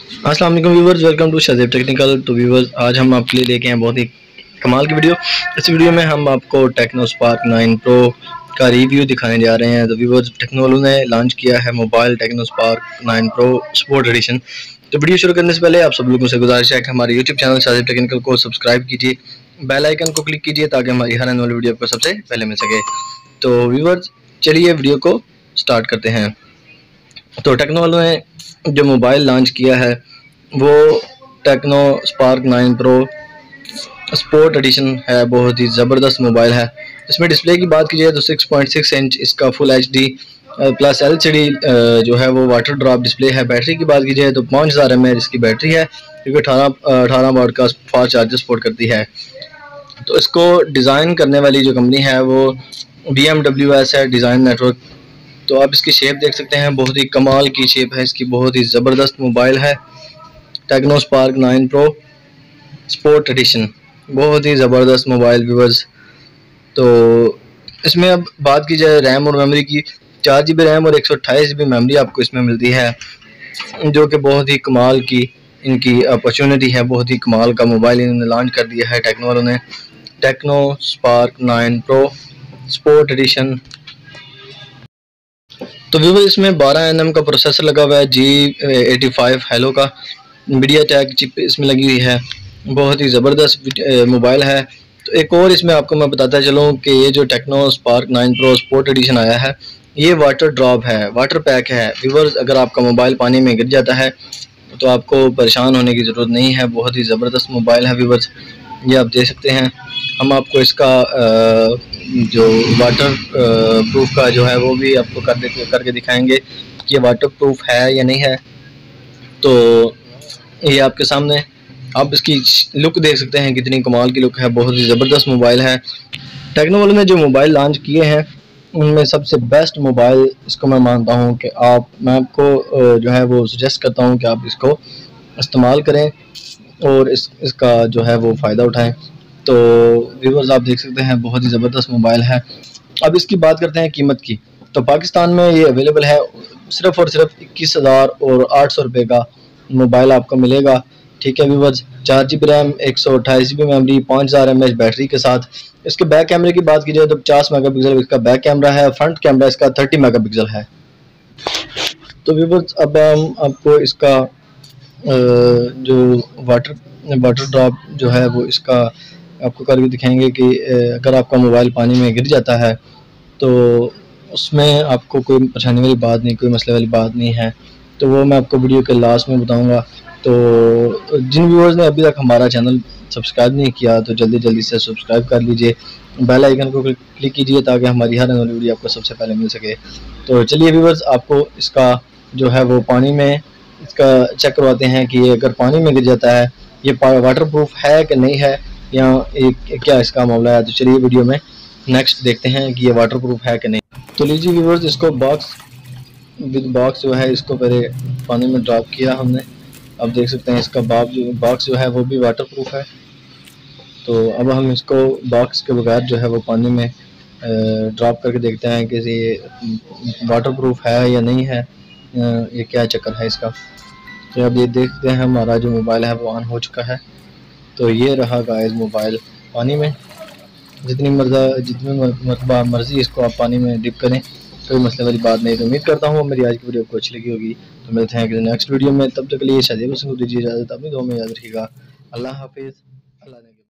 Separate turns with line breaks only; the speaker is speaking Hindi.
अस्सलाम वालेकुम viewers, welcome to Shazeb technical. तो व्यूवर्स, आज हम आपके लिए लेके हैं बहुत ही कमाल की वीडियो। इस वीडियो में हम आपको टेक्नो स्पार्क 9 प्रो का रिव्यू दिखाने जा रहे हैं। तो व्यूवर्स, टेक्नो वालों ने लॉन्च किया है mobile Tecno Spark 9 pro sport addition. तो वीडियो शुरू करने से पहले आप सब लोगों से गुजारिश है कि हमारे यूट्यूब चैनल शाज़ेब टेक्निकल को सब्सक्राइब कीजिए, बेल आइकन को क्लिक कीजिए ताकि हमारी हर आने वाली वीडियो आपको सबसे पहले मिल सके। तो व्यूवर्स, चलिए वीडियो को स्टार्ट करते हैं। तो टेक्नो वालों ने जो मोबाइल लॉन्च किया है वो Tecno Spark 9 pro sport edition है। बहुत ही ज़बरदस्त मोबाइल है। इसमें डिस्प्ले की बात की जाए तो 6.6 इंच इसका फुल HD प्लस LCD जो है वो वाटर ड्रॉप डिस्प्ले है। बैटरी की बात की जाए तो 5000 mAh इसकी बैटरी है, क्योंकि 18 वाट का फास्ट चार्जर सपोर्ट करती है। तो इसको डिज़ाइन करने वाली जो कंपनी है वो BMWS है, डिज़ाइन नेटवर्क। तो आप इसकी शेप देख सकते हैं, बहुत ही कमाल की शेप है इसकी, बहुत ही ज़बरदस्त मोबाइल है Tecno Spark 9 pro sport Edition. बहुत ही ज़बरदस्त मोबाइल व्यूअर्स। तो इसमें अब बात की जाए रैम और मेमोरी की, 4 GB रैम और 128 GB मेमोरी आपको इसमें मिलती है, जो कि बहुत ही कमाल की इनकी अपॉर्चुनिटी है। बहुत ही कमाल का मोबाइल इन्होंने लॉन्च कर दिया है टेक्नो वालों ने, Tecno Spark 9 pro sport addition. तो वीवो इसमें 12 nm का प्रोसेसर लगा हुआ है, G85 हेलो का मीडियाटेक चिप इसमें लगी हुई है। बहुत ही ज़बरदस्त मोबाइल है। तो एक और इसमें आपको मैं बताता चलूँ कि ये जो Tecno Spark 9 pro sport Edition आया है ये वाटर ड्रॉप है, वाटर पैक है। व्यूवर्स, अगर आपका मोबाइल पानी में गिर जाता है तो आपको परेशान होने की ज़रूरत नहीं है। बहुत ही ज़बरदस्त मोबाइल है व्यूवर्स, ये आप देख सकते हैं। हम आपको इसका जो वाटर प्रूफ का जो है वो भी आपको करके दिखाएंगे कि ये वाटर प्रूफ है या नहीं है। तो ये आपके सामने आप इसकी लुक देख सकते हैं, कितनी कमाल की लुक है। बहुत ही ज़बरदस्त मोबाइल है। टेक्नो वालों ने जो मोबाइल लॉन्च किए हैं उनमें सबसे बेस्ट मोबाइल इसको मैं मानता हूं कि मैं आपको जो है वो सजेस्ट करता हूं कि आप इसको इस्तेमाल करें और इसका जो है वो फ़ायदा उठाएं। तो व्यूवर्स, आप देख सकते हैं, बहुत ही ज़बरदस्त मोबाइल है। अब इसकी बात करते हैं कीमत की। तो पाकिस्तान में ये अवेलेबल है सिर्फ़ और सिर्फ 21,800 रुपये का मोबाइल आपको मिलेगा। ठीक है viewers, 4 GB RAM, 128 GB memory, 5000 mAh battery के साथ। इसके बैक कैमरे की बात की जाए तो 50 मेगापिक्सल इसका बैक कैमरा है, फ्रंट कैमरा इसका 30 मेगापिक्सल है। तो व्यूवर्स, अब हम आपको इसका जो वाटर ड्रॉप जो है वो इसका आपको करके दिखाएंगे कि अगर आपका मोबाइल पानी में गिर जाता है तो उसमें आपको कोई परेशानी वाली बात नहीं, कोई मसले वाली बात नहीं है। तो वो मैं आपको वीडियो के लास्ट में बताऊंगा। तो जिन व्यूअर्स ने अभी तक हमारा चैनल सब्सक्राइब नहीं किया तो जल्दी से सब्सक्राइब कर लीजिए, बेल आइकन को क्लिक कीजिए ताकि हमारी हर आने वाली वीडियो आपको सबसे पहले मिल सके। तो चलिए व्यूअर्स, आपको इसका जो है वो पानी में इसका चेक करवाते हैं कि ये अगर पानी में गिर जाता है ये वाटर प्रूफ है कि नहीं है, या क्या इसका मामला है। तो चलिए वीडियो में नेक्स्ट देखते हैं कि ये वाटर प्रूफ है कि नहीं। तो लीजिए व्यूअर्स, इसको विद बॉक्स जो है इसको पहले पानी में ड्रॉप किया हमने। अब देख सकते हैं इसका बॉक्स जो है वो भी वाटर प्रूफ है। तो अब हम इसको बॉक्स के बगैर जो है वो पानी में ड्रॉप करके देखते हैं कि ये वाटर प्रूफ है या नहीं है, ये क्या चक्कर है इसका। तो अब ये देखते हैं, हमारा जो मोबाइल है वो ऑन हो चुका है। तो ये रहा गाइस मोबाइल पानी में। जितनी मरतबा मर्ज़ी इसको आप पानी में डिप करें, कोई मसले वाली बात नहीं। तो उम्मीद करता हूँ मेरी आज की वीडियो आपको अच्छी लगी होगी। तो मिलते हैं नेक्स्ट वीडियो में, तब तक के लिए शाज़ेब को दीजिए इजाज़त। अपनी दुआ में याद रखिएगा। अल्लाह हाफिज़। अल्लाह